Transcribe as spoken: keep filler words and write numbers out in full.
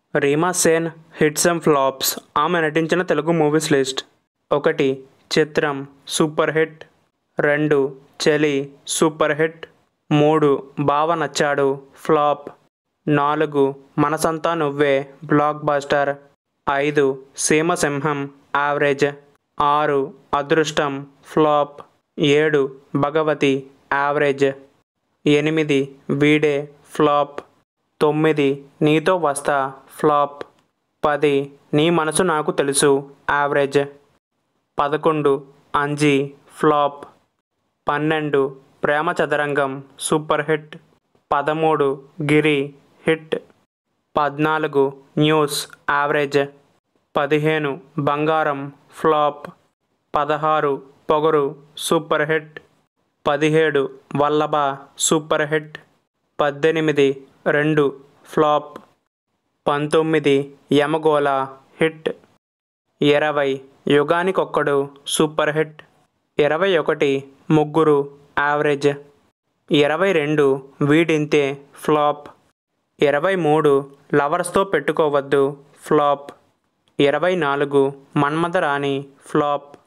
Reema Sen hits and flops. ఆమె నటించిన Telugu movies list: ఒకటి చిత్రం సూపర్ హిట్, రెండు చలి సూపర్ హిట్, మూడు బావ నచ్చాడు ఫ్లాప్, నాలుగు మనసంతా నువ్వే బ్లాక్ బస్టర్, ఐదు సీమసింహం యావరేజ్, ఆరు అదృష్టం ఫ్లాప్, ఏడు భగవతి యావరేజ్, ఎనిమిది వీడే ఫ్లాప్, తొమ్మిది నీతో వస్తా ఫ్లాప్, పది నీ మనసు నాకు తెలుసు యావరేజ్, పదకొండు అంజీ ఫ్లాప్, పన్నెండు ప్రేమ చదరంగం సూపర్ హిట్, పదమూడు గిరి హిట్, పద్నాలుగు న్యూస్ యావరేజ్, పదిహేను బంగారం ఫ్లాప్, పదహారు పొగరు సూపర్ హిట్, పదిహేడు వల్లభ సూపర్ హిట్, పద్దెనిమిది రెండు ఫ్లాప్, పంతొమ్మిది యమగోళ హిట్, ఇరవై యుగానికొక్కడు సూపర్ హిట్, ఇరవై ఒకటి ముగ్గురు యావరేజ్, ఇరవై రెండు వీడింతే ఫ్లాప్, ఇరవై మూడు లవర్స్తో పెట్టుకోవద్దు ఫ్లాప్, ఇరవై నాలుగు మన్మథరాణి ఫ్లాప్.